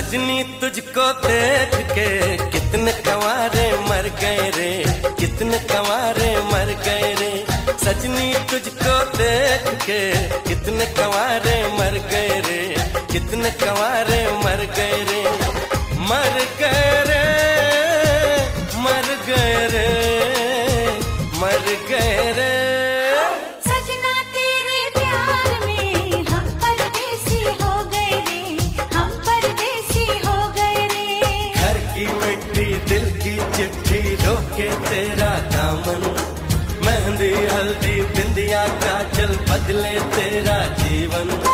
सजनी तुझको देख के कितने कंवारे मर गए रे, कितने कंवारे मर गए रे। सजनी तुझको देख के कितने कंवारे मर गए रे, कितने कंवारे मर गए रे, मर गए रे, मर गए रे, मर गए रे। सजना तेरे प्यार में हम परदेसी हो गए रे, हम परदेसी हो गए रे। घर की मिट्टी दिल की चिट्ठी रोके तेरा दामन, मेहंदी हल्दी बिंदिया काजल बदले तेरा जीवन।